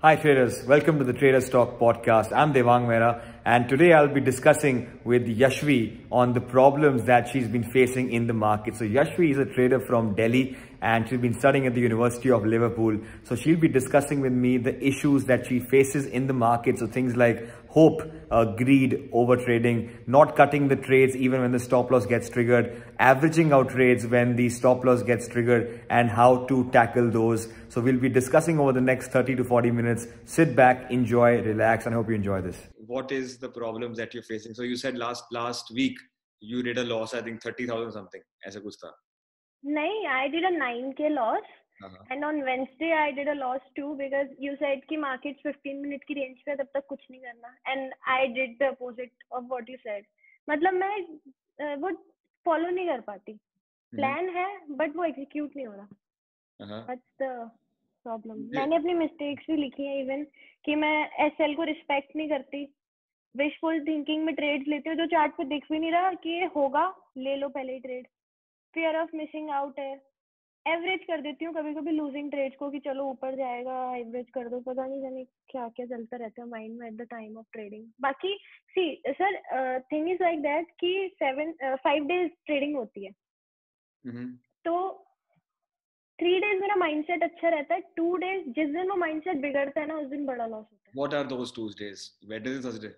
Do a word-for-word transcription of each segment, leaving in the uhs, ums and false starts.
Hi traders, welcome to the Traders Talk podcast. I'm Devang Mehra and today I'll be discussing with Yashvi on the problems that she's been facing in the market. So Yashvi is a trader from Delhi and she's been studying at the University of Liverpool. So she'll be discussing with me the issues that she faces in the market. So things like hope, uh, greed, over trading, not cutting the trades even when the stop loss gets triggered, averaging out trades when the stop loss gets triggered, and how to tackle those. So we'll be discussing over the next thirty to forty minutes. Sit back, enjoy, relax, and I hope you enjoy this. What is the problems that you're facing? So you said last last week you did a loss, I think thirty thousand something. ऐसा कुछ था. नहीं, I did a nine K loss. Uh-huh. And on Wednesday I did a loss too because you said कि markets fifteen minute की range पे तब तक कुछ नहीं करना. And I did the opposite of what you said. मतलब मैं uh, वो follow नहीं कर पाती. Mhm. Plan है but वो execute नहीं हो रहा. Uh-huh. That's the problem. Yeah. मैंने अपनी mistakes भी लिखी हैं even कि मैं S L को respect नहीं करती. Wishful thinking में trades लेती हूँ जो chart पे दिख भी नहीं रहा कि ये होगा, ले लो पहले ही trade. Fear of missing out है. एवरेज कर देती हूँ कभी कभी लूजिंग ट्रेड्स को कि चलो ऊपर जाएगा एवरेज कर दो. पता नहीं जाने क्या क्या चलता रहता है माइंड में at the time of trading. बाकी सी sir thing is like that कि सेवन फाइव डेज ट्रेडिंग होती है. Mhm. तो थ्री डेज मेरा माइंडसेट अच्छा रहता है. टू डेज जिस दिन वो माइंडसेट बिगड़ता है ना उस दिन बड़ा लॉस होता है. What are those two days? Wednesday, Thursday.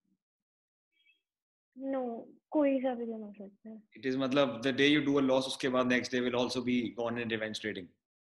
No कोई सा भी दिन हो सकता है. It is मतलब the day you do a loss, उसके बाद next day will also be gone in revenge trading.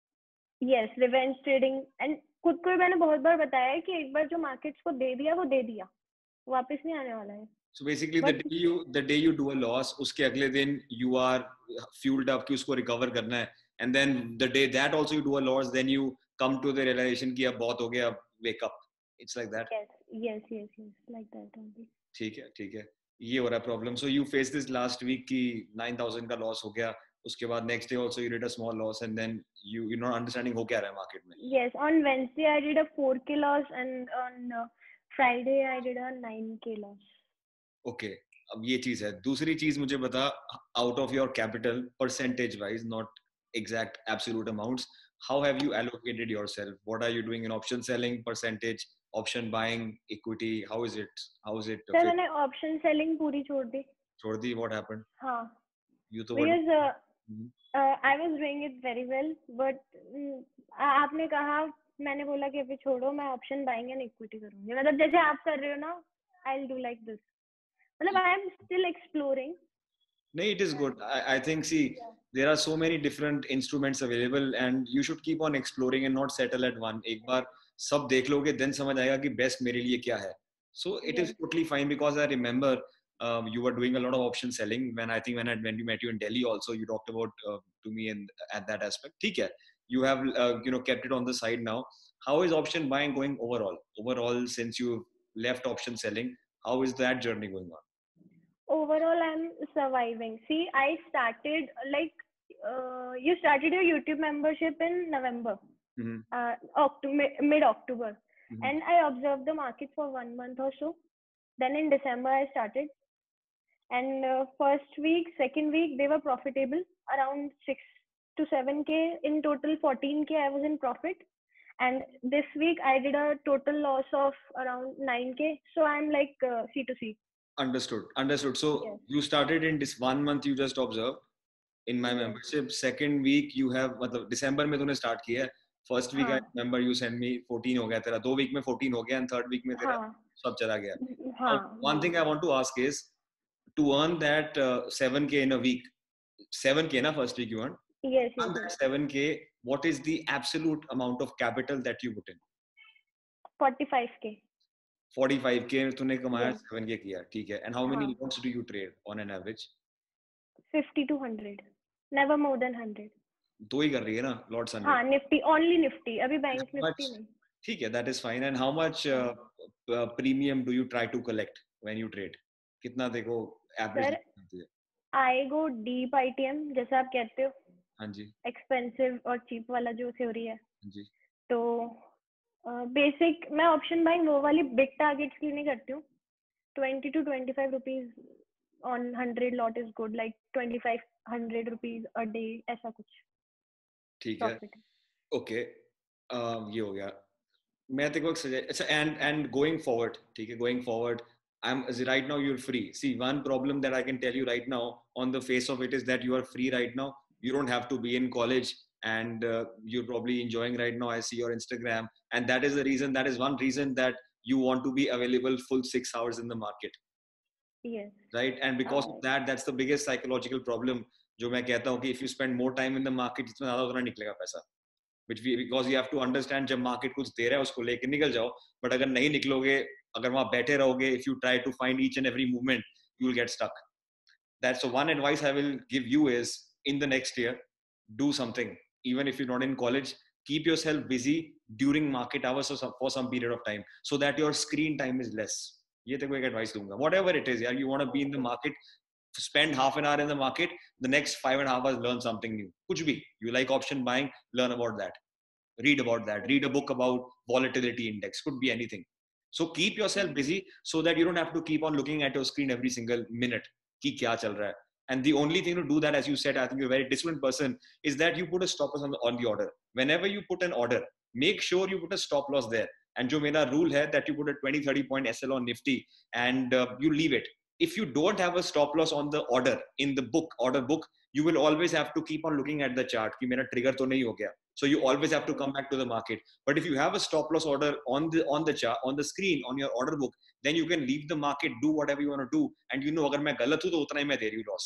Yes revenge trading. And खुद को भी मैंने बहुत बार बताया है कि एक बार जो मार्केट्स को दे दिया वो दे दिया, वापस नहीं आने वाला है. So basically, But- the day you the day you do a loss, उसके अगले दिन you are fueled up कि उसको recover करना है, and then the day that also you do a loss, then you come to the realization कि अब बहुत हो गया, अब wake up. It's like that. yes yes yes yes like that only. ठीक है, ठीक है. ये हो रहा है problem. So you faced this last week कि nine thousand का loss हो गया. उसके बाद next day also you did a small loss, and then you you're not understanding हो क्या रहा है market में. Yes, on Wednesday I did a four K loss and on uh, Friday I did a nine K loss. Okay. अब ये चीज है. दूसरी चीज मुझे बता, out of your capital percentage wise, not exact absolute amounts, how have you allocated yourself? What are you doing in option selling percentage, option buying, equity? How is it? How is it? Sir मैंने option selling पूरी छोड़ दी. छोड़ दी. What happened? हाँ, You तो because uh, Mhm. uh, I was doing it very well, but mm, आ- आपने कहा, मैंने बोला कि अभी छोड़ो, मैं ऑप्शन बाइंग एंड इक्विटी करूंगी. मतलब जैसे आप कर रहे हो ना, I'll do like this. मतलब I am still exploring. No, it is good. I, I think, see, there are so many different instruments available and you should keep on exploring and not settle at one. एक बार सब देख लोगे, then समझ आएगा कि best मेरे लिए क्या है. So it is Yes. totally fine because I remember um, you were doing a lot of option selling when I think when I when we met you in Delhi also you talked about uh, to me in at that aspect. ठीक है. You have uh, you know kept it on the side now. How is option buying going overall? Overall, since you left option selling, how is that journey going on? Overall I'm surviving. See, I started like uh, you started your YouTube membership in November, Mhm. uh, October, mid October, Mhm. and I observed the market for one month or so. Then in December I started, and uh, first week, second week they were profitable, around six to seven K in total. fourteen K I was in profit, and this week I did a total loss of around nine K. So I'm like uh, C to C. Understood. Understood. So Yes. you started in this one month you just observed in my Yes. membership. Second week you have मतलब December में तूने start किया है. First week I हाँ. remember you sent me fourteen हो गया तेरा. दो week में fourteen हो गया and third week में तेरा हाँ. सब चला गया. हाँ. Now, one thing I want to ask is to earn that uh, seven K in a week. seven K na first week you earned. Yes. Earn Yes. that yes. seven K. What is the absolute amount of capital that you put in? forty-five K. forty-five K तूने कमाया Yes. seven K किया. ठीक है. And how many हाँ. lots do you trade on an average? fifty to one hundred. Never more than one hundred. दो ही कर रही है ना लॉट्स हंड्रेड. हाँ, निफ्टी only निफ्टी. अभी बैंक निफ्टी नहीं. ठीक है, that is fine. And how much uh, uh, premium do you try to collect when you trade? कितना देखो average? Sir I go deep ITM जैसा आप कहते हो. हाँ जी. एक्सपेंसिव और चीप वाला जो थ्योरी है. हाँ जी. तो बेसिक uh, मैं ऑप्शन बाइंग वो वाली बिग टारगेट्स की नहीं करती हूँ. Twenty two twenty five rupees on hundred lot is good. Like twenty five hundred rupees a day ऐसा कुछ. ठीक है. ओके. ये हो गया. मैं तेरे को एक suggest and and going forward, ठीक है, going forward, I'm right now you're free. See, one problem that I can tell you right now on the face of it is that you are free right now. You don't have to be in college, and uh, you're probably enjoying right now. I see your Instagram, and that is the reason. That is one reason that you want to be available full six hours in the market, Yes. right? And because of Uh, that, that's the biggest psychological problem. जो मैं कहता हूँ कि if you spend more time in the market, जितना ज़्यादा उतना निकलेगा पैसा. Which we, because you have to understand जब market कुछ दे रहा है उसको लेके निकल जाओ. But अगर नहीं निकलोगे, अगर वहाँ बैठे रहोगे, if you try to find each and every movement, you will get stuck. That's the one advice I will give you is in the next year, do something. Even if you're not in college, keep yourself busy during market hours for some, for some period of time so that your screen time is less. ये तेरे को एक advice दूंगा. Whatever it is, यार, you want to be in the market, spend half an hour in the market, the next five and a half hours learn something new. कुछ भी. You like option buying, learn about that. Read about that. Read a book about volatility index. Could be anything. So keep yourself busy so that you don't have to keep on looking at your screen every single minute. Ki kya chal raha hai. And the only thing to do that, as you said, I think you're a very disciplined person, is that you put a stop loss on the, on the order. Whenever you put an order, make sure you put a stop loss there. And jo mera rule hai that you put a twenty, thirty point S L on Nifty and uh, you leave it. If you don't have a stop loss on the order in the book, order book, you will always have to keep on looking at the chart. Ki mera trigger to nahi ho gaya. So you always have to come back to the market. But if you have a stop loss order on the on the chart, on the screen, on your order book, then you can leave the market, do whatever you want to do, and you know अगर मैं गलत हूँ तो उतना ही मैं दे रही हूँ loss.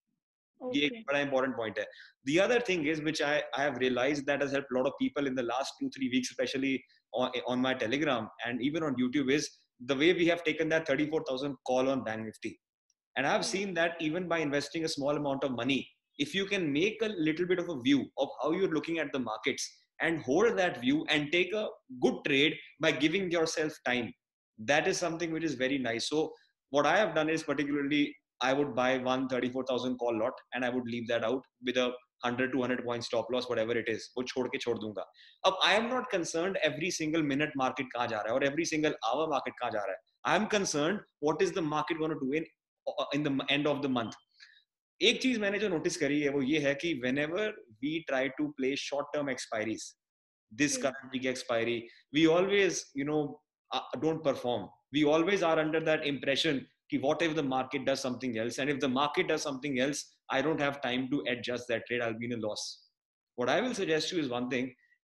ये एक okay. बड़ा important point है. The other thing is which I I have realized that has helped a lot of people in the last two three weeks, especially on on my Telegram and even on YouTube, is the way we have taken that thirty-four thousand call on Bank Nifty. And I've seen that even by investing a small amount of money, if you can make a little bit of a view of how you're looking at the markets and hold that view and take a good trade by giving yourself time, that is something which is very nice. So what I have done is particularly I would buy one thirty-four thousand call lot and I would leave that out with a one hundred, two hundred point stop loss, whatever it is. वो छोड़ के छोड़ दूंगा. अब I am not concerned every single minute market कहाँ जा रहा है और every single hour market कहाँ जा रहा है. I am concerned what is the market going to do in in the end of the month. एक चीज मैंने जो नोटिस करी है वो ये है कि whenever we try to play short term expiries, this current week expiry, we always, you know, uh, don't perform. We always are under that impression कि what if the market does something else, and if the market does something else, I don't have time to adjust that trade, I'll be in a loss. What I will suggest you is one thing: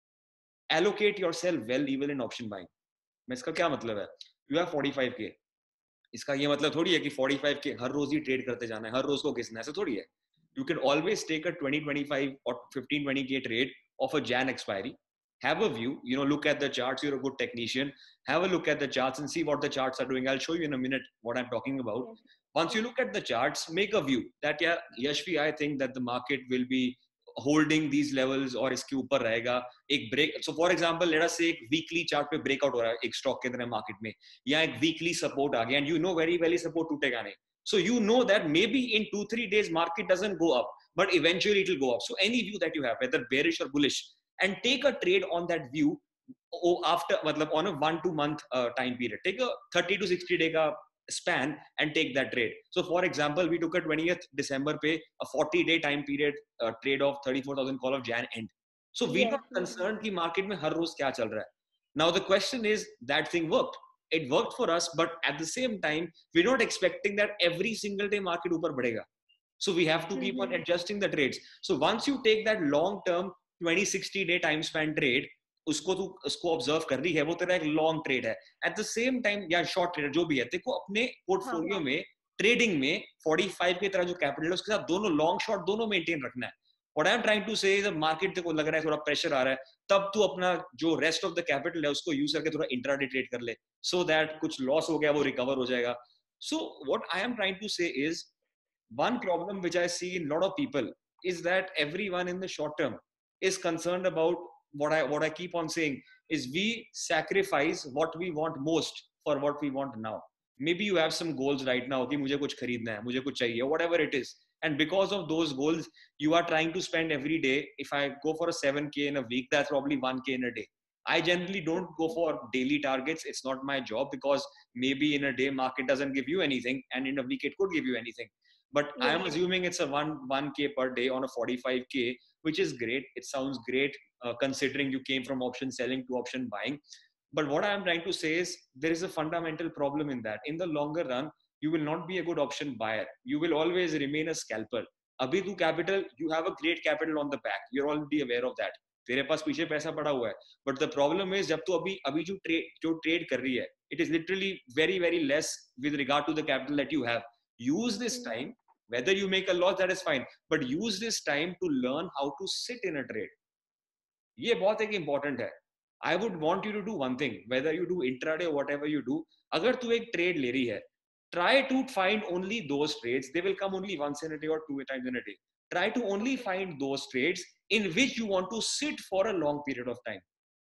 allocate yourself well even in option buying. मैं इसका क्या मतलब है? You have forty-five K. इसका ये मतलब थोड़ी है कि forty-five के हर रोज ही ट्रेड करते जाना है, हर रोज को घिसना है, ऐसा थोड़ी है. You can always take a twenty, twenty-five or fifteen, twenty K trade of a Jan expiry. Have a view, you know, look at the charts. You're a good technician. Have a look at the charts and see what the charts are doing. I'll show you in a minute what I'm talking about. Yes. Once you look at the charts, make a view that, yeah, Yashvi, I think that the market will be holding these levels और इसके ऊपर रहेगा एक break. So for example, let us say एक weekly chart पे breakout हो रहा है एक stock के अंदर market में, या एक weekly support आ गया and you know very well support टूटेगा नहीं. So you know that maybe in two three days market doesn't go up, but eventually it will go up. So any view that you have, whether bearish or bullish, and take a trade on that view after मतलब on a one two month uh, time period. Take a thirty to sixty day का span and take that trade. So for example, we took a twentieth December pay, a forty day time period uh, trade of thirty-four thousand call of Jan end. So we're Yes. not concerned कि market में हर रोज क्या चल रहा है. Now the question is, that thing worked. It worked for us, but at the same time, we're not expecting that every single day market ऊपर बढ़ेगा. So we have to keep on adjusting the trades. So once you take that long term twenty sixty day time span trade, उसको तू उसको observe कर रही है, वो तेरा एक लॉन्ग ट्रेड है. एट द सेम टाइम या शॉर्ट ट्रेड जो भी है, देखो अपने पोर्टफोलियो हाँ. में ट्रेडिंग में forty-five के तरह जो कैपिटल है उसके साथ दोनों लॉन्ग शॉर्ट दोनों मेंटेन रखना है. What I'm trying to say is, market को लग रहा है थोड़ा प्रेशर आ रहा है, तब तू अपना जो रेस्ट ऑफ द कैपिटल है उसको यूज करके थोड़ा इंट्राडे ट्रेड कर ले, सो दैट कुछ लॉस हो गया वो रिकवर हो जाएगा. So what I am trying to say is, one problem which I see in a lot of people is that everyone in the short term is concerned about what I what I keep on saying is we sacrifice what we want most for what we want now. Maybe you have some goals right now कि मुझे कुछ खरीदना है, मुझे कुछ चाहिए, whatever it is, and because of those goals you are trying to spend every day. If I go for a seven K in a week, that's probably one K in a day. I generally don't go for daily targets. It's not my job, because maybe in a day market doesn't give you anything and in a week it could give you anything. But I am assuming it's a one one K per day on a forty-five K, which is great. It sounds great uh, considering you came from option selling to option buying. But what I am trying to say is there is a fundamental problem in that. In the longer run, you will not be a good option buyer. You will always remain a scalper. अभी तू capital, you have a great capital on the back. You're already aware of that. तेरे पास पीछे पैसा पड़ा हुआ है. But the problem is जब तू अभी अभी जो trade जो trade कर रही है, it is literally very very less with regard to the capital that you have. Use this time. Whether you make a loss, that is fine. But use this time to learn how to sit in a trade. ये बहुत एक important है. I would want you to do one thing, whether you do intraday or whatever you do. अगर तू एक trade ले रही है, try to find only those trades. They will come only once in a day or two times in a day. Try to only find those trades in which you want to sit for a long period of time.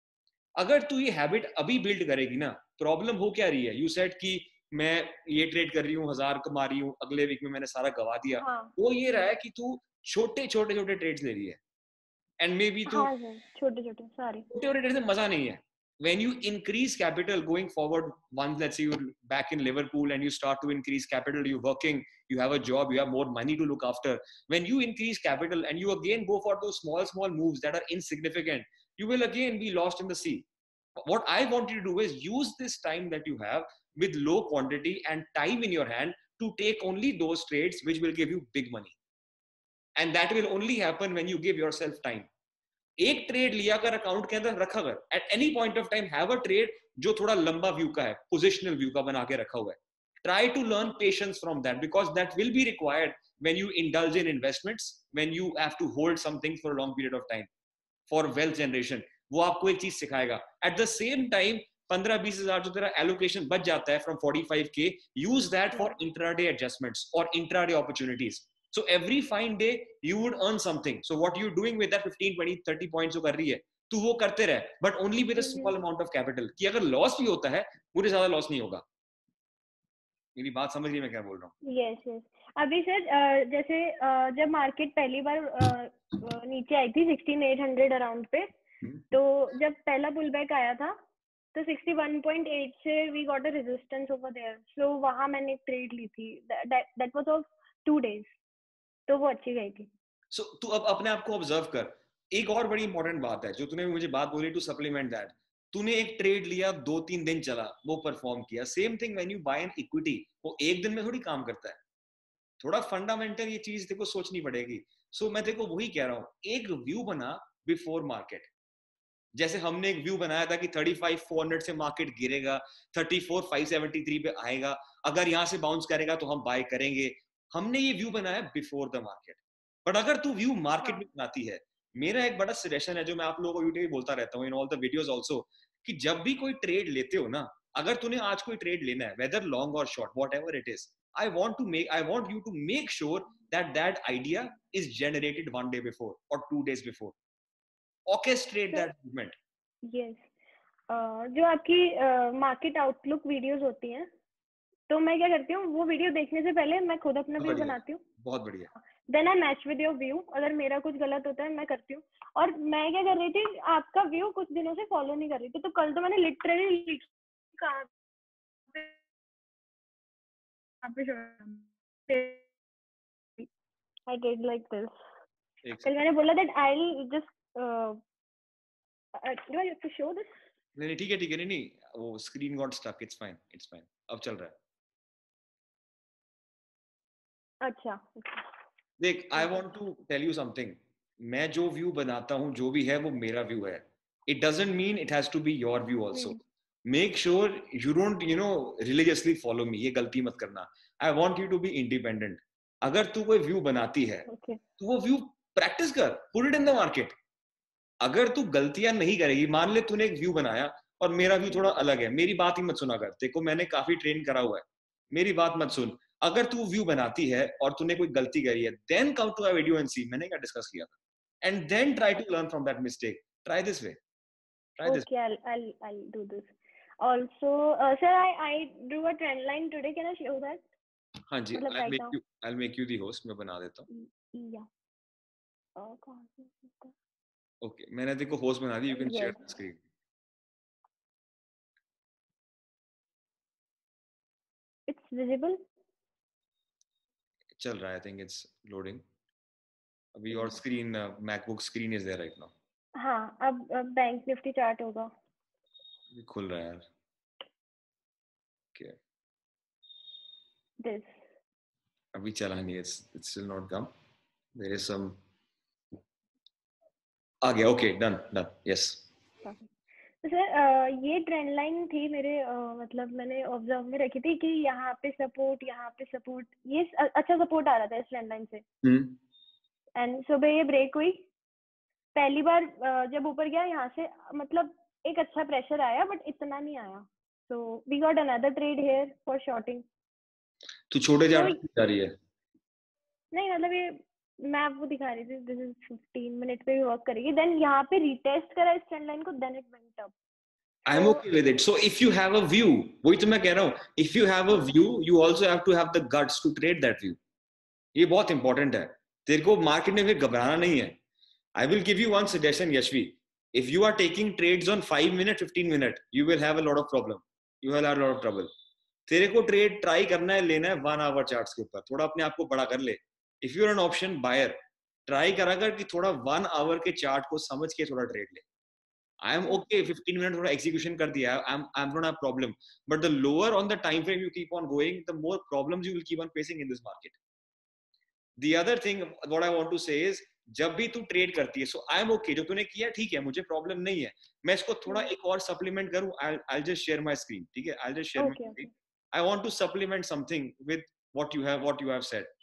अगर तू ये habit अभी build करेगी ना, problem हो क्या रही है? यू सेड कि मैं ये ट्रेड कर रही हूँ, हजार कमा रही हूँ, अगले वीक में मैंने सारा गवा दिया. हाँ. वो ये रहा है कि तू छोटे छोटे छोटे ट्रेड्स ले रही है. एंड मे बी तू हाँ सर, छोटे छोटे सारे छोटे छोटे ट्रेड से मजा नहीं है. When you increase capital going forward, once let's say you're back in Liverpool and you start to increase capital, you're working, you have a job, you have more money to look after. When you increase capital and you again go for those small, small moves that are insignificant, you will again be lost in the sea. What I want you to do is use this time that you have with low quantity and time in your hand to take only those trades which will give you big money. And that will only happen when you give yourself time. एक trade लिया कर account के अंदर रखा कर, at any point of time have a trade जो थोड़ा लंबा व्यू का है, पोजिशनल व्यू का बना के रखा हुआ है. Try to learn patience from that because that will be required when you indulge in investments, when you have to hold something for a long period of time for wealth generation. वो आपको एक चीज सिखाएगा. Eight the same time पंद्रह बीस हजार जो तेरा एलोकेशन बच जाता है from forty five K, use that for intraday adjustments और intraday opportunities. So every fine day you would earn something. So what you're doing with that fifteen, twenty, thirty points जो कर रही है, तू वो करते रहे, but only with a small amount of capital. कि अगर loss भी होता है, मुझे ज्यादा loss नहीं होगा. मेरी बात समझ रही मैं क्या बोल रहा हूँ? Yes, yes. अभी सर जैसे जब मार्केट पहली बार नीचे आई थी सिक्सटीन एट हंड्रेड अराउंड पे, तो जब पहला पुल बैक आया था तो सिक्सटी वन पॉइंट एट से we got a resistance over there. So वहाँ मैंने एक ट्रेड ली थी. That that was of two days. तो वो अच्छी गई थी. So तू अब अपने आप को ऑब्जर्व कर. एक और बड़ी इंपॉर्टेंट बात है जो तूने मुझे बात बोली टू सप्लीमेंट दैट. तूने एक ट्रेड लिया, दो तीन दिन चला, वो परफॉर्म किया. Same thing when you buy an equity, वो एक दिन में थोड़ी काम करता है. थोड़ा फंडामेंटल ये चीज तेरे को सोचनी पड़ेगी. सो so, मैं तेरे को वही कह रहा हूँ, एक व्यू बना बिफोर मार्केट. जैसे हमने एक व्यू बनाया था कि थर्टी फाइव फोर हंड्रेड से मार्केट गिरेगा, thirty four five seventy three पे आएगा, अगर यहाँ से बाउंस करेगा तो हम बाय करेंगे. हमने ये व्यू बनाया बिफोर द मार्केट. बट अगर तू व्यू मार्केट में बनाती है, मेरा एक बड़ा सजेशन है जो मैं आप लोगों को यूट्यूब पे बोलता रहता हूँ in all the videos also, कि जब भी कोई ट्रेड लेते हो ना, अगर तूने आज कोई ट्रेड लेना है, वेदर लॉन्ग और short, whatever it is, I want to make I want you to make sure that that idea is generated one day before और two days before. Orchestrate that movement. Yes. जो आपकी market outlook videos होती हैं, तो मैं क्या करती हूँ, वो वीडियो देखने से पहले मैं खुद अपना व्यू बनाती हूँ. बहुत बढ़िया. Then I match with your view. अगर मेरा कुछ गलत होता है मैं करती हूँ. और मैं क्या कर रही थी, आपका व्यू कुछ दिनों से फॉलो नहीं कर रही थी, तो कल तो मैंने लिटरली कहाँ पे आई डिड लाइक दिस. कल मैंने बोला that I will just do I have to show this. नहीं नहीं ठीक है ठीक है. नहीं नहीं वो screen got stuck. It's fine it's fine. अब चल रहा है. अच्छा देख, I want to tell you something. मैं जो व्यू बनाता हूँ, जो भी है वो मेरा व्यू है. It doesn't mean it has to be your view also. Make sure you don't you know religiously follow me. ये गलती मत करना. I want you to be independent. अगर तू कोई व्यू बनाती है तो वो व्यू प्रैक्टिस कर, put it in the market. अगर तू गलतियां नहीं करेगी, मान ले तूने एक व्यू बनाया और मेरा व्यू थोड़ा अलग है, मेरी बात ही मत सुना कर. देखो मैंने काफी ट्रेन करा हुआ है, मेरी बात मत सुन. अगर तू व्यू बनाती है और तूने कोई गलती करी है, then come to a video and see मैंने क्या डिस्कस किया था, and then try to learn from that mistake. Try this way. Try this. Okay, I'll I'll I'll do this. Also, uh, sir, I I drew a trend line today. Can I show that? हाँ जी. मतलब I'll right make now. you I'll make you the host. मैं बना देता हूँ. Yeah. Oh, कहाँ से होता है? Okay, मैंने देखो होस्ट बना दी. You can Yes. share the screen. It's visible. चल रहा है. I think it's loading. अभी और screen uh, MacBook screen is there right now. हाँ, अब अब बैंक निफ्टी चार्ट होगा. भी खुल रहा है यार. Okay. This. अभी चला नहीं. It's it's still not come. There is some. आ गया. Okay, done, done. Yes. तो सर ये ट्रेंड लाइन थी मेरे uh, मतलब मैंने ऑब्जर्व में रखी थी कि यहाँ पे सपोर्ट यहाँ पे सपोर्ट ये अच्छा सपोर्ट आ रहा था इस ट्रेंड लाइन से. एंड सुबह ये ब्रेक हुई पहली बार uh, जब ऊपर गया यहाँ से मतलब एक अच्छा प्रेशर आया बट इतना नहीं आया. So we got another trade here for shorting. तू छोटे चार्ट पे जा रही है? नहीं मतलब ये मैं आपको दिखा रही थी. दिस इज फिफ्टीन मिनट पे भी वर्क करेगी. देन यहाँ पे रिटेस्ट करा इस ट्रेंड लाइन को. Then it went up. I am okay with it. So if you have a view, वही तो मैं कह रहा हूँ. If you have a view, you also have to have the guts to trade that view. ये बहुत important है. तेरे को मार्केट में फिर घबराना नहीं है. I will give you one suggestion, Yashvi. If you are taking trades on five minute, fifteen minute, you will have a lot of problem. You will have a lot of trouble. तेरे को trade try करना है, लेना है one hour charts के ऊपर. थोड़ा अपने आप को बड़ा कर ले. If you are an option buyer, try करा कर कि थोड़ा वन आवर के चार्ट को समझ के थोड़ा ट्रेड ले. I am okay. fifteen minutes थोड़ा execution कर दिया. I'm I'm not a problem. But the lower on the time frame you keep on going, the more problems you will keep on facing in this market. The other thing what I want to say is जब भी तू trade करती है, so I am okay. जो तूने किया ठीक है, मुझे प्रॉब्लम नहीं है. मैं इसको थोड़ा एक और सप्लीमेंट करूं. I'll I'll just share my screen. ठीक है? I'll just share okay, my screen. okay. I want to supplement something with what you have what you have said.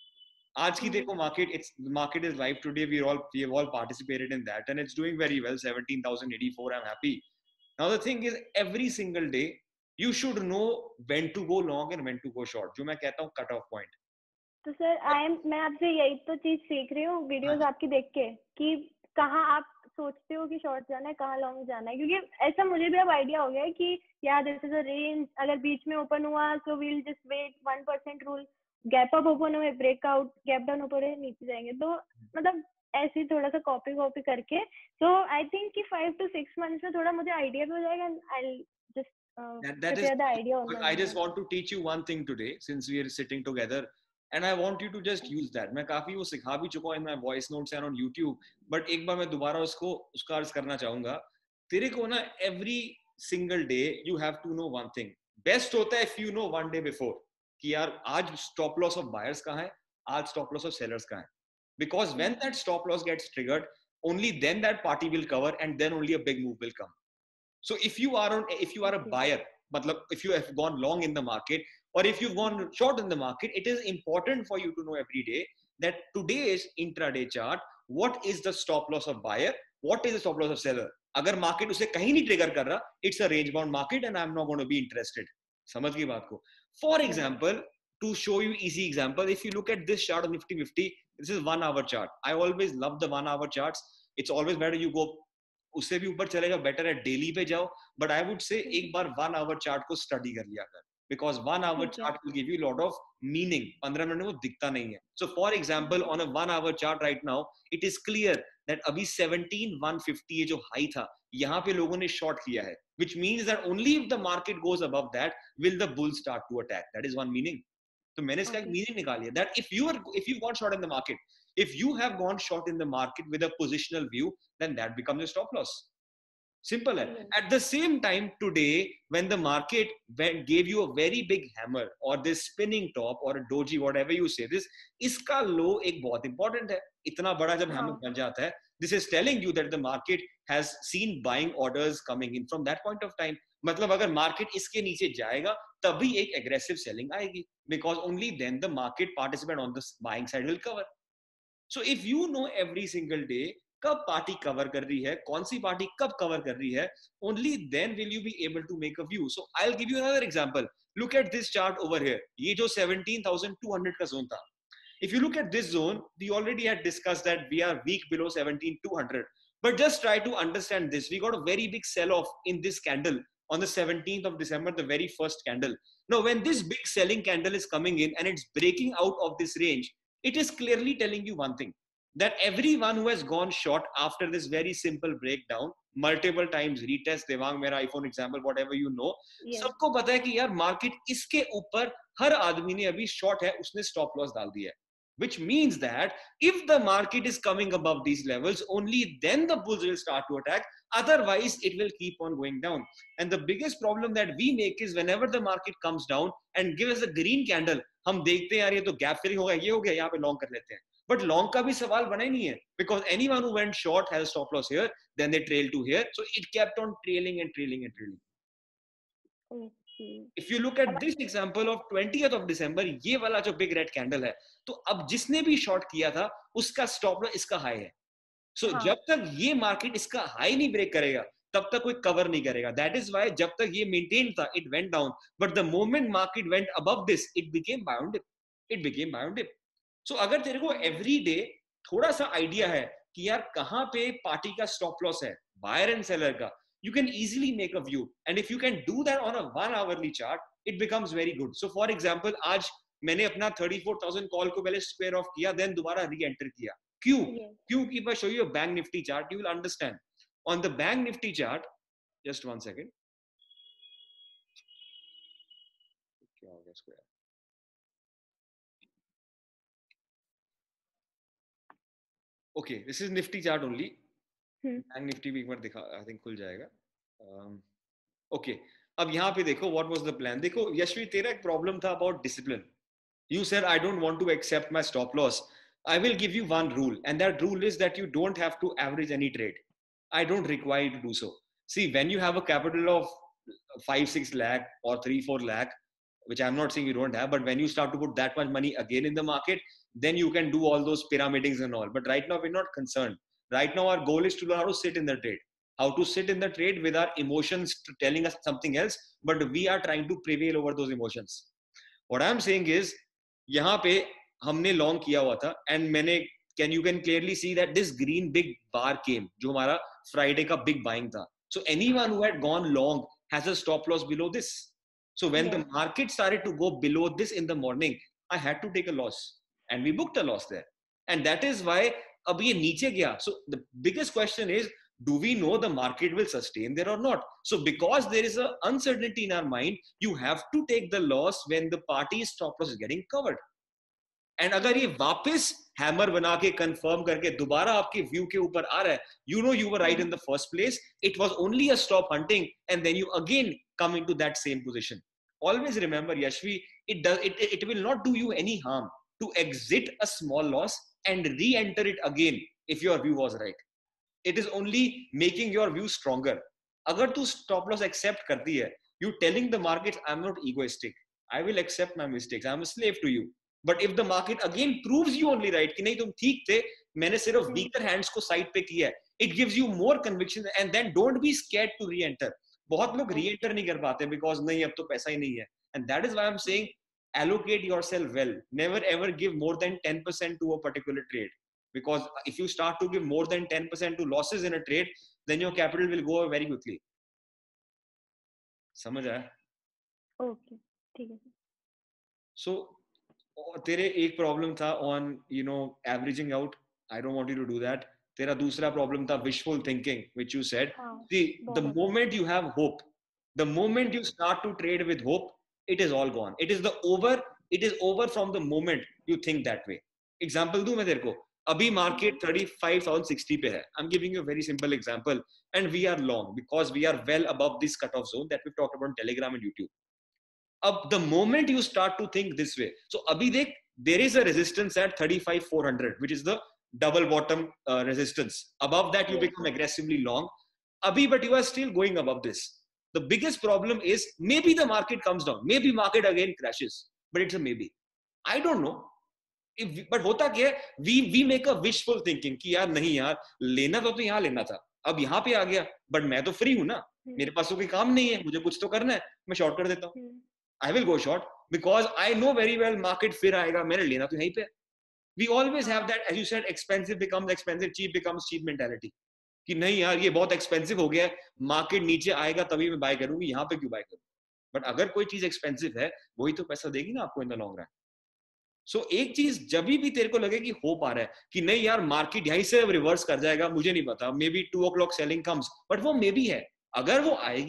आज की देखो market, it's the market is live today. We all we have all participated in that, and it's doing very well. seventeen thousand eighty-four. I'm happy. Now the thing is, every single day you should know when to go long and when to go short. जो मैं कहता हूँ cut off point. तो sir I am मैं आपसे यही तो चीज सीख रही हूँ वीडियोस आपकी देख के कि कहाँ आप सोचते हो कि शॉर्ट जाना है, कहाँ लॉन्ग जाना है. क्योंकि ऐसा मुझे भी अब आइडिया हो गया है कि यार दिस इज अ रेंज. अगर बीच में ओपन हुआ so we'll just wait. One percent rule. Gap up open हुए, ब्रेकआउट, गैप डाउन ऊपर है, नीचे जाएंगे. तो मतलब ऐसे ही थोड़ा सा कॉपी कॉपी करके. सो आई थिंक कि फाइव टू सिक्स मंथ्स में थोड़ा मुझे आइडिया भी हो जाएगा. I just That, that is, I just want to teach you one thing today since we are sitting together, and I want you to just use that. मैं काफी वो सिखा भी चुका हूँ in my voice notes and on YouTube, but एक बार मैं दोबारा उसको उसका अर्ज करना चाहूँगा. तेरे को ना every single day you have to know one thing. Best होता है if you know one day before कि यार आज stop loss of buyers कहाँ है, आज stop loss of sellers कहाँ है. Because when that stop loss gets triggered, only then that party will cover, and then only a big move will come. So if you are on, if you are a buyer, matlab, if you have gone long in the market, or if you've gone short in the market, it is important for you to know every day that today's intraday chart, what is the stop loss of buyer, what is the stop loss of seller. अगर market उसे कहीं नहीं trigger कर रहा, it's a range bound market and I'm not going to be interested. समझ गई बात को? For example, to show you easy example, if you look at this chart of Nifty fifty, this is one hour chart. I always love the one hour charts. It's always better you go उससे भी ऊपर चलेगा, better है daily पे जाओ. But I would say एक बार one hour chart को स्टडी कर लिया कर, because one hour chart will give you lot of meaning. पंद्रह मिनट में वो दिखता नहीं है. So for example on a one hour chart right now it is clear that अभी सेवनटीन वन फिफ्टी ये जो हाई था, यहाँ पे लोगों ने शॉर्ट किया है, which means that only if the market goes above that will the bull start to attack. That is one meaning. तो मैंने इसका एक मीनिंग निकाली है that if you are if you got short in the market, if you have gone short in the market with a positional view, then that becomes a stop loss. Simple. Yes. At the same time today, when the market went, gave you a very big hammer or this spinning top or a doji, whatever you say, this iska low ek bahut important hai. Itna bada jab hammer ban jata hai, this is telling you that the market has seen buying orders coming in from that point of time. मतलब अगर market इसके नीचे जाएगा तभी एक aggressive selling आएगी, because only then the market participant on the buying side will cover. So if you know every single day कब party cover कर रही है, कौन सी पार्टी कब कवर कर रही है, only then will you be able to make a view. So I'll give you another example. Look at this chart over here. ये जो seventeen thousand two hundred का zone था. If you look at this zone, we already had discussed that we are weak below seventeen two hundred. But just try to understand this. We got a very big sell-off in this candle on the seventeenth of December, the very first candle. Now, when this big selling candle is coming in and it's breaking out of this range, it is clearly telling you one thing, that everyone who has gone short after this very simple breakdown, multiple times retest, Devang, मेरा iPhone example, whatever you know, yes. सबको पता है कि यार market इसके ऊपर हर आदमी ने अभी शॉर्ट है, उसने स्टॉप लॉस डाल दिया है. which means that if the market is coming above these levels, only then the bulls will start to attack. Otherwise, it will keep on going down. And the biggest problem that we make is whenever the market comes down and gives us a green candle, हम देखते हैं यार ये तो gap filling हो गया, ये हो गया, यहाँ पे long कर लेते हैं. But long का भी सवाल बना ही नहीं है, because anyone who went short has a stop loss here, then they trailed to here, so it kept on trailing and trailing and trailing. Okay. If you look at this example of twentieth of December, ये वाला जो big red candle है, तो अब जिसने भी short किया था, उसका stop loss इसका high है. So हाँ. जब तक ये market इसका high नहीं break करेगा, तब तक कोई cover नहीं करेगा. That is why जब तक ये maintain था, it went down. But the moment market went above this, it became buy on dip. It became buy on dip. So अगर तेरे को every day थोड़ा सा idea है कि यार कहाँ पे पार्टी का stop loss है, buyer and seller का, you can easily make a view. And if you can do that on a one hourly chart, it becomes very good. So for example, आज मैंने अपना thirty-four thousand call को पहले square off किया, then दोबारा re-enter किया. क्यों? Yes. क्यों? If I show you a bank nifty chart, you will understand. On the bank nifty chart, just one second. क्या हो गया square? Okay, this is nifty chart only. Hmm. Bank nifty भी एक बार दिखा, I think खुल जाएगा. Um, okay. अब यहाँ पे देखो what was the plan. देखो यशवी, तेरा एक problem था about discipline. You said I don't want to accept my stop loss. I will give you one rule, and that rule is that you don't have to average any trade. I don't require you to do so. See, when you have a capital of five, six lakh or three, four lakh, which I'm not saying you don't have, but when you start to put that much money again in the market, then you can do all those pyramidings and all. But right now we're not concerned. Right now our goal is to learn how to sit in the trade. How to sit in the trade with our emotions telling us something else, but we are trying to prevail over those emotions. What I'm saying is, यहाँ पे हमने long किया हुआ था, and मैंने can you can clearly see that this green big bar came, जो हमारा Friday का big buying था. So anyone who had gone long has a stop loss below this. So when Yeah. the market started to go below this in the morning, I had to take a loss, and we booked a loss there. And that is why अब ये नीचे गया. So the biggest question is, do we know the market will sustain there or not? So because there is an uncertainty in our mind, you have to take the loss when the party's stop loss is getting covered. And अगर ये वापस hammer बना के confirm करके दोबारा आपके view के ऊपर आ रहा है, you know you were right in the first place. It was only a stop hunting, and then you again come into that same position. Always remember, Yashvi, it does it, it will not do you any harm to exit a small loss and re-enter it again if your view was right. It is only making your view stronger. अगर तू stop loss accept करती है, you telling the market, I'm not egoistic. I will accept my mistakes. I'm a slave to you. But if the market again proves you only right कि नहीं तुम ठीक थे, मैंने सिर्फ weaker hands को side पे किया है, it gives you more conviction, and then don't be scared to re-enter. बहुत लोग re-enter नहीं कर पाते because नहीं अब तो पैसा ही नहीं है. And that is why I'm saying allocate yourself well. Never ever give more than ten percent to a particular trade. Because if you start to give more than ten percent to losses in a trade, then your capital will go very quickly. समझ आया? Okay, ठीक है. So, तेरे एक problem था on, you know, averaging out. I don't want you to do that. तेरा दूसरा problem था wishful thinking, which you said. हाँ, See, the बहुत. moment you have hope, the moment you start to trade with hope, it is all gone. It is the over. It is over from the moment you think that way. Example दूँ मैं तेरे को. अभी market thirty-five thousand sixty पे है. I'm giving you a very simple example, and we are long because we are well above this cutoff zone that we've talked about on Telegram and YouTube. Up the moment you start to think this way, so abhi dekh, there is a resistance at thirty-five thousand four hundred, which is the double bottom uh, resistance. Above that you Yes. become aggressively long. Abhi, but you are still going above this. The biggest problem is maybe the market comes down, maybe market again crashes, but it's a maybe. I don't know. If, but होता क्या है, we we make a wishful thinking कि यार नहीं यार लेना तो तो यहाँ लेना था, अब यहाँ पे आ गया, but मैं तो फ्री हूँ ना, मेरे पास तो कोई काम नहीं है, मुझे कुछ तो करना है, मैं शॉर्ट कर देता हूँ. I will go short because I know very well market फिर आएगा, मैंने लेना तो यहीं पे. We always have that, as you said, expensive becomes expensive, cheap becomes cheap mentality. कि नहीं यार ये बहुत expensive हो गया है, market नीचे आएगा तभी मैं buy करूँगी, यहाँ पे क्यों buy करूँ? But अगर कोई चीज expensive है, वही तो पैसा देगी ना आपको in the long run. So एक चीज जब भी तेरे को लगे कि होप आ रहा है कि नहीं यार मार्केट यहीं से रिवर्स कर जाएगा, मुझे नहीं पता, maybe two o'clock selling comes, but वो मे बी है. अगर वो आएगी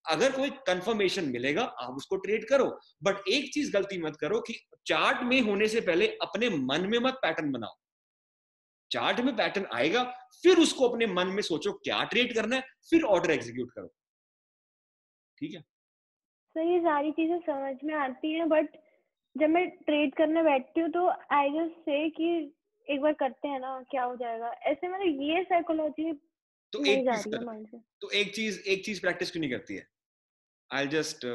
अगर कोई कंफर्मेशन मिलेगा आप उसको ट्रेड करो, बट एक चीज गलती मत करो कि चार्ट में होने से पहले अपने मन में मत पैटर्न बनाओ। चार्ट में पैटर्न आएगा, फिर उसको अपने मन में सोचो क्या ट्रेड करना है, फिर ऑर्डर एग्जीक्यूट करो। ठीक है, सर ये सारी चीजें समझ में आती है, बट जब मैं ट्रेड करने बैठती हूँ तो आई जस्ट से कि एक बार करते हैं ना क्या हो जाएगा, ऐसे मतलब ये साइकोलॉजी तो नहीं एक जा चीज रही है कर, माइंड से। तो एक चीज एक चीज प्रैक्टिस क्यों नहीं करती है? I just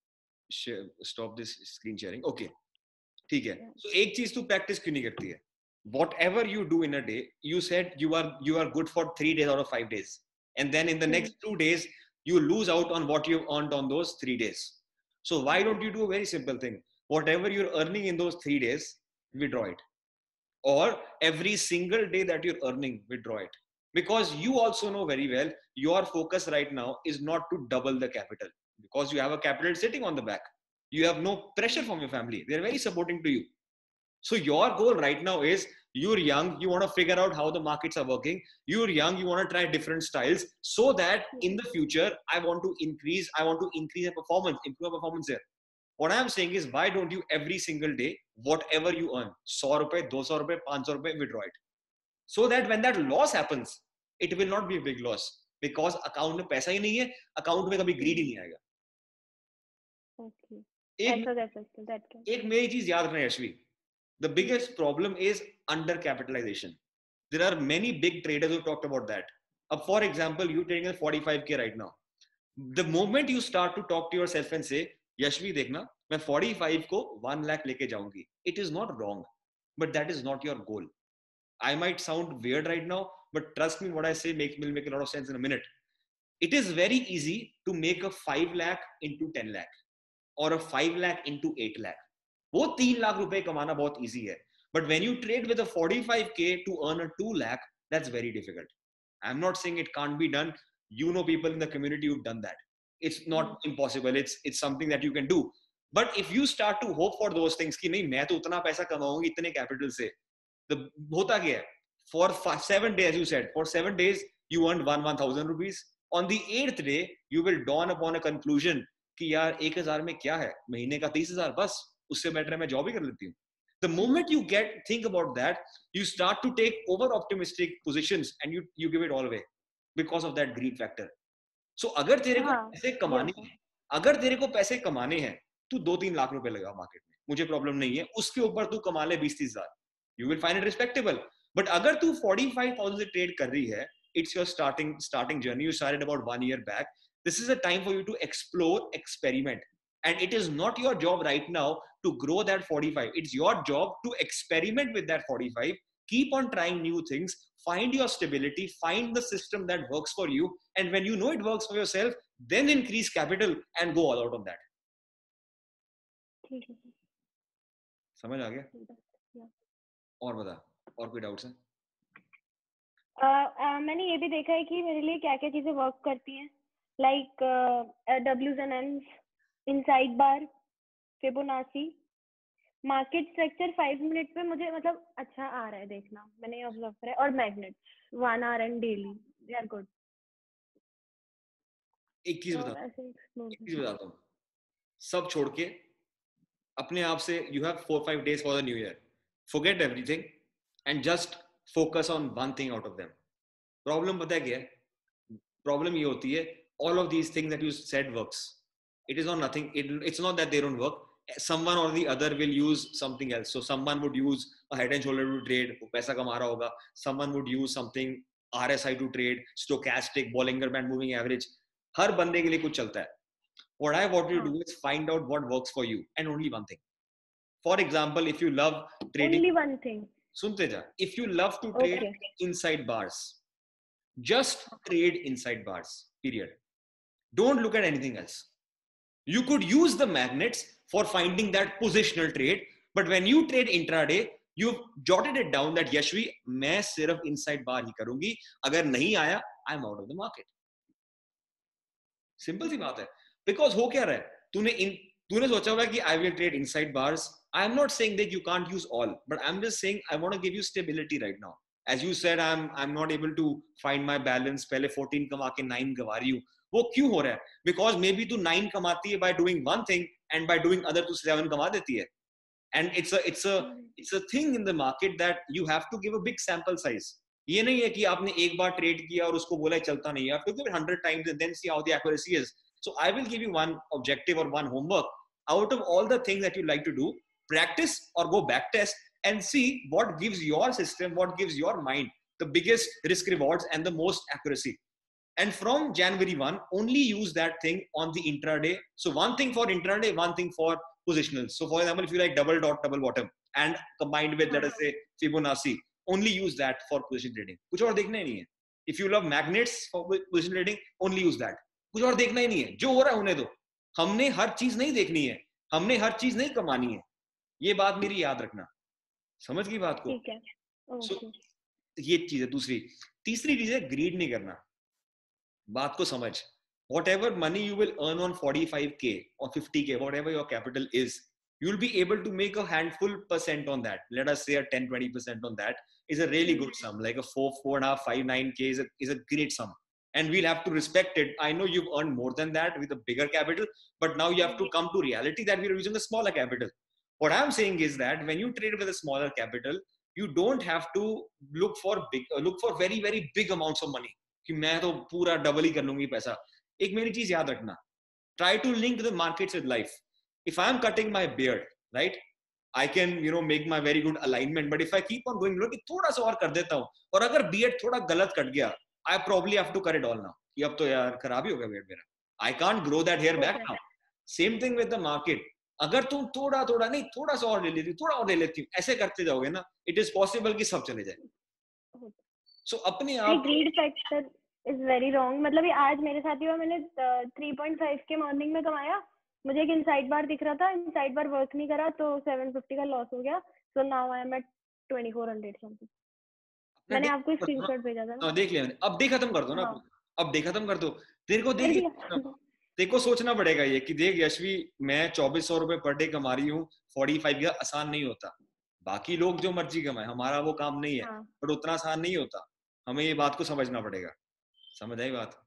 stop this screen sharing. Okay, ठीक है, सो एक चीज तू प्रैक्टिस क्यों नहीं करती है? whatever you do in a day, you said you are you are good for three days out of five days, and then in the next two days you lose out on what you've earned on those three days. So why don't you do a very simple thing? Whatever you're earning in those three days, withdraw it, or every single day that you're earning, withdraw it, because you also know very well your focus right now is not to double the capital, because you have a capital sitting on the back. You have no pressure from your family, they're very supporting to you. So your goal right now is, you're young, you want to figure out how the markets are working, you're young, you want to try different styles, so that in the future I want to increase I want to increase your performance, improve your performance here. What I'm saying is, why don't you every single day, whatever you earn, one hundred rupees, two hundred rupees, five hundred rupees, withdraw it, so that when that loss happens, it will not be a big loss, because account में पैसा ही नहीं है, account में कभी greed ही नहीं आएगा। Okay, एक ऐसा कर सकते हैं, that can. एक मेरी चीज याद रखना Yashvi, the biggest problem is undercapitalization. There are many big traders who talked about that. Uh, for example, you trading at forty-five K right now. The moment you start to talk to yourself and say, Yashvi, देखना, मैं forty-five को one lakh लेके जाऊंगी. It is not wrong, but that is not your goal. I might sound weird right now, but trust me, what I say makes will make a lot of sense in a minute. It is very easy to make a five lakh into ten lakh, or a five lakh into eight lakh. वो तीन लाख रुपए कमाना बहुत easy है, but when you trade with a forty-five K to earn a two lakh, that's very difficult. I'm not saying it can't be done. You know people in the community who've done that. It's not impossible. It's it's something that you can do. But if you start to hope for those things कि नहीं मैं तो उतना पैसा कमाऊंगी इतने capital से, the होता क्या है? For five, seven days, you said, for seven days you earned one one thousand rupees. On the eighth day, you will dawn upon a conclusion कि यार एक हजार में क्या है, महीने का तीस हजार बस, उससे बेटर है मैं जॉब ही कर लेती हूँ. The moment you get think about that, you start to take over optimistic positions and you you give it all away because of that greed factor. So अगर तेरे को हाँ, पैसे कमाने हैं, अगर तेरे को पैसे कमाने हैं, तू दो तीन लाख रुपए लगा मार्केट में, मुझे प्रॉब्लम नहीं है, उसके ऊपर तू कमा ले बीस तीस हजार, you will find it respectable. But अगर तू forty-five thousand से ट्रेड कर रही है, it's your starting starting journey, you started about one year back. This is a time for you to explore, experiment. And it is not your job right now to grow that forty-five. It's your job to experiment with that forty-five. Keep on trying new things. Find your stability. Find the system that works for you. And when you know it works for yourself, then increase capital and go all out on that. ठीक है, समझ आ गया? yeah. और बता, और कोई doubts है? Uh, uh, मैंने ये भी देखा है कि मेरे लिए क्या क्या चीजें वर्क करती हैं, लाइक डब्ल्यूज and Ns, inside bar, Fibonacci, market structure five minute पे मुझे मतलब अच्छा आ रहा है देखना, मैंने ऑब्जर्व करा है, और magnets one hour and daily, they are good. एक चीज बता, एक चीज बताता हूँ, सब छोड़ के अपने आप से, you have four five days for the new year, forget everything and just focus on one thing out of them. Problem पता है क्या है? प्रॉब्लम ये होती है, all of these things that you said works. It is not nothing. It, it's not that they don't work. Someone or the other will use something else. So someone would use a head and shoulder to trade, वो पैसा कमा रहा होगा. Someone would use something R S I to trade, stochastic, Bollinger Band moving average. हर बंदे के लिए कुछ चलता है. What I want you to do is find out what works for you, and only one thing. For example, if you love trading, only one thing. सुनते जा. If you love to trade Okay. inside bars, just trade inside bars. Period. Don't look at anything else. You could use the magnets for finding that positional trade, but when you trade intraday, you've jotted it down that Yashvi, मैं सिर्फ inside bar ही करूंगी, अगर नहीं आया, I'm out of the market. Simple सी बात है. Because हो क्या रहा है? तूने इन तूने सोचा होगा कि I will trade inside bars. I'm not saying that you can't use all, but I'm just saying I want to give you stability right now. As you said, I'm I'm not able to find my balance. पहले fourteen कमा के nine गवा रही हूँ. वो क्यों हो रहा है? Because maybe two nine कमाती है by doing one thing and by doing other two seven कमा देती है. And it's a it's a it's a thing in the market that you have to give a big sample size. ये नहीं है कि आपने एक बार ट्रेड किया और उसको बोला चलता नहीं है. You have to give it one hundred times and then see how the accuracy is. So I will give you one objective or one homework. Out of all the things that you like to do, practice or go back test and see what gives your system, what gives your mind the biggest risk rewards and the most accuracy. And from January first, only use that thing on the intraday. So one thing for intraday, one thing for positional. So for example, if you like double dot, double bottom and combined with, let us say, Fibonacci, only use that for position trading. कुछ और देखना ही नहीं है. If you love magnets for position trading, only use that. कुछ और देखना ही नहीं है. जो हो रहा है होने दो. हमने हर चीज नहीं देखनी है. हमने हर चीज नहीं कमानी है. ये बात मेरी याद रखना. समझ गई बात को? ठीक है. So, ये चीज है. दूसरी तीसरी चीज है ग्रीड नहीं करना. बात को समझ. Whatever money you will earn on forty-five K or fifty K, whatever your capital is, you'll be able to make a handful percent on that. Let us say a ten to twenty percent on that is a really good sum. Like a four, four and a half, five, nine K is a, is a great sum. And we'll have to respect it. I know you've earned more than that with a bigger capital, but now you have to come to reality that we're using a smaller capital. What I'm saying is that when you trade with a smaller capital, you don't have to look for big, uh, look for very, very big amounts of money. कि मैं तो पूरा double ही कर लूंगी पैसा. एक मेरी चीज याद रखना. Try to link the markets with life. If I'm cutting my beard, right, I can, you know, make my very good alignment. But if I keep on going, कि थोड़ा सा और कर देता हूँ, और अगर beard थोड़ा गलत कट गया, I probably have to cut it all now. कि अब तो यार खराब ही हो गया beard मेरा. I can't grow that hair back now. Same thing with the market. अगर तुम थोड़ा थोड़ा नहीं थोड़ा सा और ले लेती थोड़ा और ले लेती हूँ ऐसे करते जाओगे ना, it is possible कि सब चले जाए. So अपने आप greed factor is very wrong. मतलब ये आज मेरे साथ ही हुआ. मैंने थ्री पॉइंट फाइव के मॉर्निंग में कमाया. मुझे एक इनसाइड बार दिख रहा था, इनसाइड बार वर्क नहीं करा तो सेवन फिफ्टी का लॉस हो गया. So now I am at twenty four hundred something. मैंने आपको स्क्रीनशॉट भेजा था ना. देख लिया मैंने. अब डे खत्म कर दो ना. अब डे खत्म कर दो. तेरे को देख तेरे को सोचना पड़ेगा ये कि देख यशवी, मैं चौबीस सौ रुपए पर डे कमा रही हूँ. फोर्टी फाइव का आसान नहीं होता. बाकी लोग जो मर्जी कमाए, हमारा वो काम नहीं है. पर उतना आसान नहीं होता. हमें ये बात को समझना पड़ेगा. समझ आई बात?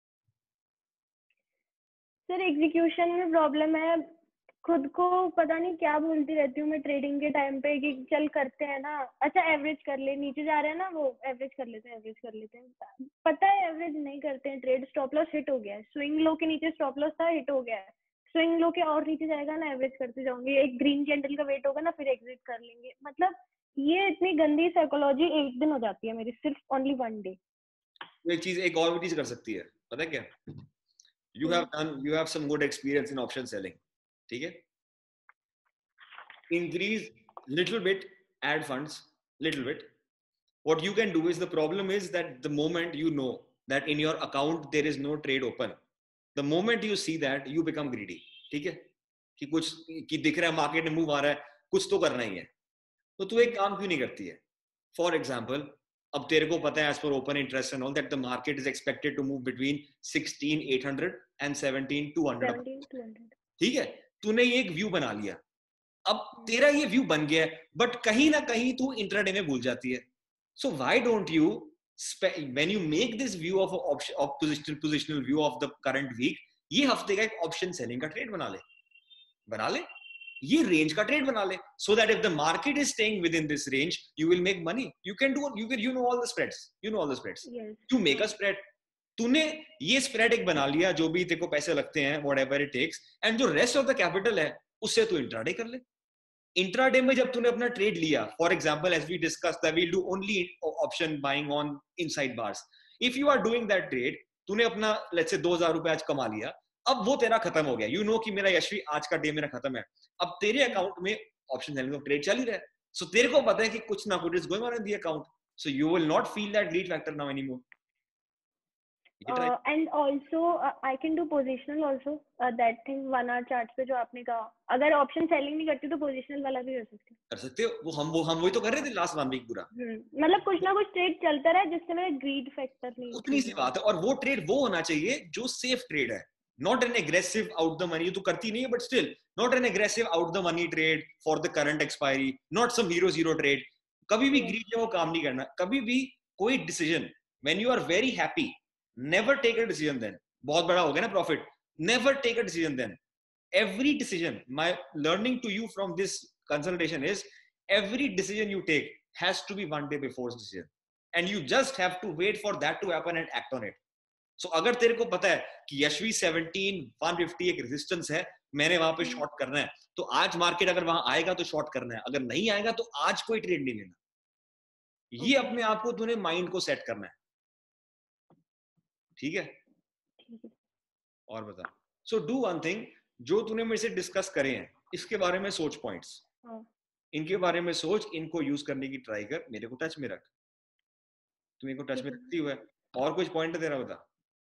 सर एग्जीक्यूशन में प्रॉब्लम है. खुद को पता नहीं क्या बोलती रहती हूँ मैं ट्रेडिंग के टाइम पे कि चल करते हैं ना. अच्छा एवरेज कर ले, नीचे जा रहे हैं ना वो एवरेज कर लेते हैं, एवरेज कर लेते हैं. पता है एवरेज नहीं करते हैं. ट्रेड स्टॉप लॉस हिट हो गया है. स्विंग लो के नीचे स्टॉप लॉस था, हिट हो गया है. स्विंग लो के और नीचे जाएगा ना, एवरेज करते जाऊंगी. एक ग्रीन कैंडल का वेट होगा ना, फिर एग्जिट कर लेंगे. मतलब ये इतनी गंदी साइकोलॉजी एक दिन हो जाती है मेरी, सिर्फ ओनली वन डे. एक चीज एक और भी चीज कर सकती है, पता है क्या? You have done, you have some good experience in option selling. ठीक है? Increase little bit, add funds little bit. What you can do is, the problem is that the moment you know that in your account there is no trade open, the moment you see that you become greedy. ठीक है? कि कुछ कि दिख रहा है market में move आ रहा है, कुछ तो करना ही है. तो तू एक काम क्यों नहीं करती है? फॉर एग्जाम्पल, अब तेरे को पता है as per open interest and all that the market is expected to move between sixteen eight hundred and seventeen two hundred. ठीक है, तूने ये एक व्यू बना लिया. अब तेरा ये व्यू बन गया है, बट कहीं ना कहीं तू इंट्राडे में भूल जाती है. So why don't you when you make this view of of positional positional view of the current week, ये हफ्ते का एक ऑप्शन सेलिंग का ट्रेड बना ले. बना ले ये रेंज का ट्रेड बना ले, so that if the market is staying within this range, you will make money. You can do, you can, you know all the spreads, you know all the spreads. Yes. You make a spread. तूने ये spread एक बना लिया, जो भी तेरे को पैसे लगते हैं, whatever it takes, and जो rest of the capital है, उससे तू इंट्राडे कर ले. इंट्राडे में जब तूने अपना ट्रेड लिया, for example, as we discussed, that we'll do only option buying on inside bars. If you are doing that trade, तूने अपना let's say दो हज़ार रुपए आज कमा लिया. अब वो तेरा खत्म हो गया. यू नो कि मेरा यशवी आज का डे मेरा खत्म है. अब तेरे अकाउंट में ऑप्शन सेलिंग का ट्रेड चल ही रहा है. सो तेरे को पता है कि कुछ ना कुछ is going on in the account. So you will not feel that greed factor now anymore. And also I can do positional also. That thing one hour chart पे जो आपने कहा, अगर ऑप्शन सेलिंग नहीं करती तो पोजीशनल वाला भी कर सकते हैं. कर सकते हो. वो हम वो हम वही तो कर रहे थे लास्ट वन वीक पूरा. मतलब कुछ ना कुछ ट्रेड चलता रहा जिससे मेरा ग्रीड फैक्टर नहीं. उतनी सी बात है. और वो ट्रेड वो होना चाहिए जो सेफ ट्रेड है. Not an aggressive out the money, तो करती नहीं है, but still not an aggressive out the money trade for the current expiry, not some hero zero trade. कभी भी greed में वो काम नहीं करना. कभी भी कोई decision when you are very happy, never take a decision then. बहुत बड़ा हो गया ना profit, never take a decision then. Every decision, my learning to you from this consultation is every decision you take has to be one day before the decision, and you just have to wait for that to happen and act on it. So अगर तेरे को पता है कि Yashvi seventeen one fifty एक resistance है, मैंने वहां पे शॉर्ट करना है, तो आज मार्केट अगर वहां आएगा तो शॉर्ट करना है, अगर नहीं आएगा तो आज कोई ट्रेड नहीं लेना. ये अपने आप को तूने माइंड को सेट करना है. ठीक है, और बता. सो डू वन थिंग, जो तूने मेरे से डिस्कस करे हैं इसके बारे में सोच, पॉइंट्स इनके बारे में सोच, इनको यूज करने की ट्राई कर, मेरे को टच में रख. तू मेरे को टच में रखती हुआ है. और कुछ पॉइंट है तेरा, बता.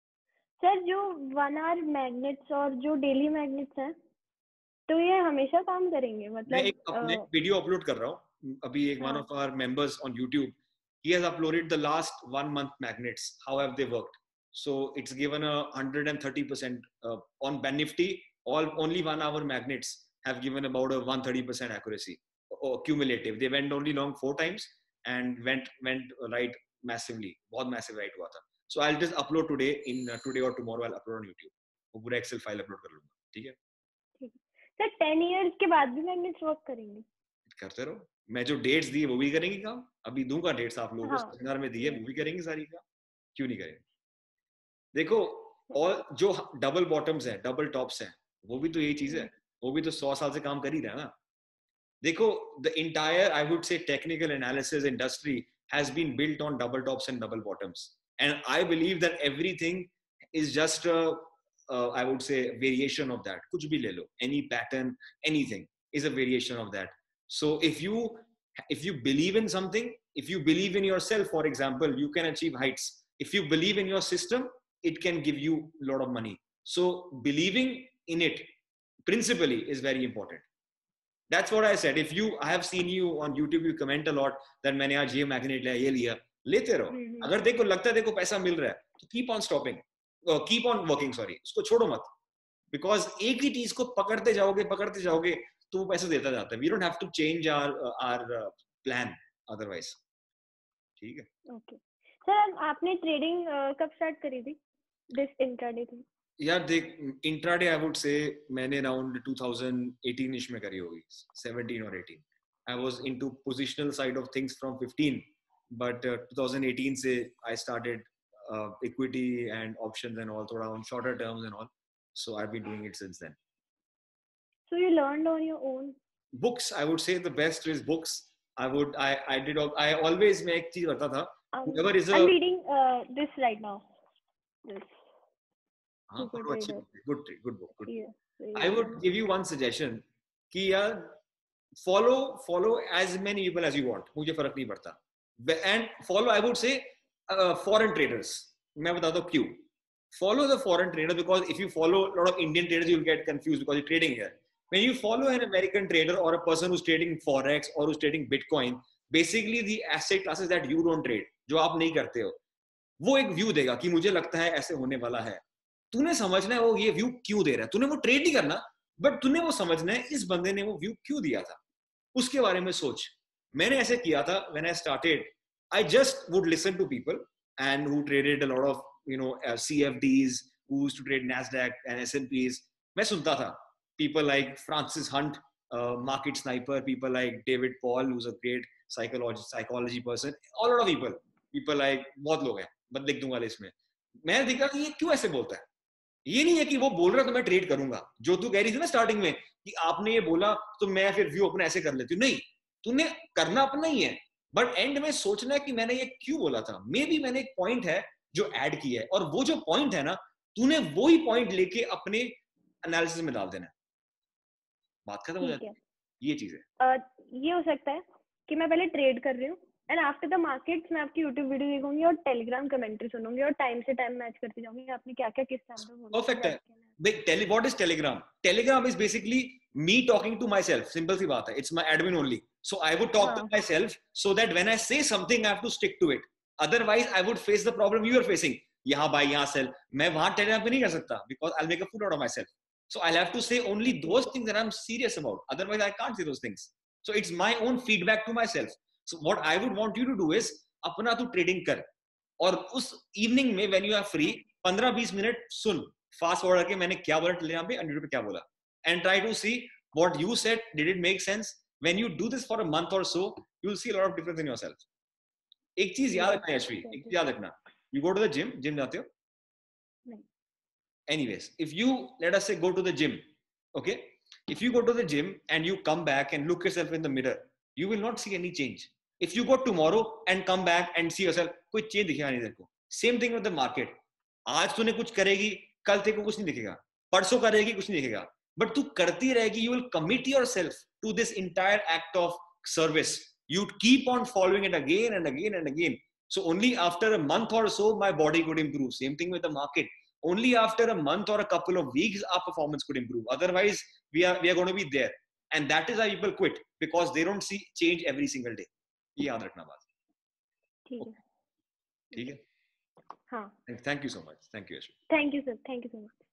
सर जो वन आवर मैग्नेट्स और जो डेली मैग्नेट्स हैं, तो ये हमेशा काम करेंगे? मतलब मैं एक अपने वीडियो अपलोड कर रहा हूँ अभी. एक one of our members on YouTube, he has uploaded the last one month magnets, how have they worked. So it's given a one hundred thirty percent uh, on Ben Nifty. All only one hour magnets have given about a one hundred thirty percent accuracy, oh, cumulative. They went only long four times and went went right massively. बहुत massive right हुआ था. So I'll just upload today in uh, today or tomorrow I'll upload on YouTube. वो पूरा Excel file upload कर लूँगा. ठीक है. ठीक है. सर टेन years के बाद भी मैग्नेट्स वर्क करेंगे? करते रहो. मैं जो डेट्स दिए वो भी करेंगे काम. अभी दूंगा डेट्स आप लोगों को, सेमिनार में दिए वो भी करेंगे सारी काम. क्यों नहीं करेंगे? देखो, और जो डबल बॉटम्स हैं, डबल टॉप्स हैं, वो भी तो यही चीज है. वो भी तो सौ साल से काम कर ही रहा है ना. देखो, the entire I would say technical analysis industry has been built on double tops and double bottoms, and I believe that everything is just I would say variation of that. कुछ भी ले लो, any pattern, anything is a variation of that. So if you if you believe in something, if you believe in yourself, for example, you can achieve heights. If you believe in your system, it can give you a lot of money. So believing in it principally is very important. That's what I said. If you, I have seen you on YouTube, you comment a lot that मैंने आज ये magnet लिया, ये लिया. लेते रहो. अगर देखो लगता है देखो पैसा मिल रहा है, तो keep on stopping, uh, keep on working. Sorry, उसको छोड़ो मत. Because एक ही चीज को पकड़ते जाओगे, पकड़ते जाओगे, तो वो पैसे देता जाता है. We don't have to change our uh, our uh, plan otherwise. ठीक है. ओके सर, आपने ट्रेडिंग कब स्टार्ट करी थी? दिस इंट्राडे थी? यार देख, इंट्राडे आई वुड से मैंने अराउंड twenty eighteen इश में करी होगी, seventeen और eighteen. I was into positional side of things from fifteen, but uh, twenty eighteen से I started uh, equity and options and all, थोड़ा on shorter terms and all. So I've been doing it since then. So you learned on your own? Books, I would say the best is books. I would, I, I did, I always मैं एक चीज करता था. Whoever is a, I'm reading uh, this right now. This. हाँ, पढ़ो अच्छी book, good, good book, good. Yeah, I would give you one suggestion कि यार follow, follow as many people as you want. मुझे फर्क नहीं पड़ता. And follow, I would say uh, foreign traders. मैं बताता हूँ क्यों. Follow the foreign trader, because if you follow a lot of Indian traders, you'll get confused because you're trading here. When you follow an American trader or a person who's trading Forex or who's trading Bitcoin, basically the asset classes that you don't trade, जो आप नहीं करते हो, वो एक view देगा कि मुझे लगता है ऐसे होने वाला है. तूने समझना है वो ये व्यू क्यों दे रहा है. तूने वो ट्रेड नहीं करना, बट तूने वो समझना है इस बंदे ने वो व्यू क्यों दिया था, उसके बारे में सोच. मैंने ऐसे किया था. When I started, I just would listen to people and who traded a lot of, you know, uh, C F Ds, who used to trade Nasdaq and S and Ps. मैं सुनता था. People like Francis Hunt, uh, market sniper, people like David Paul, who's a great psychology psychology person. A lot of people, people like बहुत लोग हैं, बस लिख दूंगा list में. मैं देखा कि ये क्यों ऐसे बोलता है. ये नहीं है कि वो बोल रहा है तो मैं ट्रेड करूंगा, जो तू कह रही थी ना स्टार्टिंग में कि आपने ये बोला तो मैं फिर व्यू अपना ऐसे कर लेती हूँ. नहीं, तूने करना अपना ही है, बट एंड में सोचना है कि मैंने ये क्यों बोला था. मे बी मैंने एक पॉइंट है जो ऐड किया है, और वो जो पॉइंट है ना, तूने वो ही पॉइंट लेके अपने एनालिसिस में डाल देना है. बात खत्म हो जाती है. ये चीज है. uh, ये हो सकता है कि मैं पहले ट्रेड कर रही हूँ, एंड आफ्टर द मार्केट्स मैं आपकी यूट्यूब वीडियो देखूंगी और टेलीग्राम कमेंट्री सुनूंगी और टाइम से टाइम मैच करती जाऊंगी आपने क्या क्या किस टाइम पे बोला. परफेक्ट है. देख, tele what is Telegram? Telegram is basically me talking to myself. Simple सी बात है. It's my admin only. So I would talk to myself so that when I say something I have to stick to it. Otherwise I would face the problem you are facing. यहाँ buy, यहाँ sell. मैं वहां Telegram पे नहीं कर सकता, because I will make a fool out of myself. So I'll have to say only those things that I'm serious about. Otherwise, I can't say those things. So it's my own feedback to myself. So what I would want you to do is, अपना तू trading कर, और उस evening में when you are free, पंद्रह बीस minute सुन, fast forward करके मैंने क्या बोला टेलीग्राम पे, यूट्यूब पे क्या बोला, and try to see what you said, did it make sense. When you do this for a month or so, you will see a lot of difference in yourself. एक चीज याद रखना यशवी, एक चीज याद रखना, you go to the gym, gym जाते हो? नहीं. Anyways, if you, let us say, go to the gym, okay, if you go to the gym and you come back and look yourself in the mirror, you will not see any change. If you go tomorrow and come back and see yourself, कोई change दिखेगा नहीं तेरे को. Same thing with the market. आज तूने कुछ करेगी, कल तेरे को कुछ नहीं दिखेगा, परसों करेगी कुछ नहीं दिखेगा, but तू करती रहेगी. You will commit yourself to this entire act of service. You keep on following it again and again and again. So only after a month or so, my body could improve. Same thing with the market. Only after a month or a couple of weeks, our performance could improve. Otherwise, we are we are going to be there, and that is why people quit, because they don't see change every single day. ये याद रखना बात. ठीक है. ठीक है. हाँ. Thank you so much. Thank you, Ashwin. Thank you sir. Thank you so much.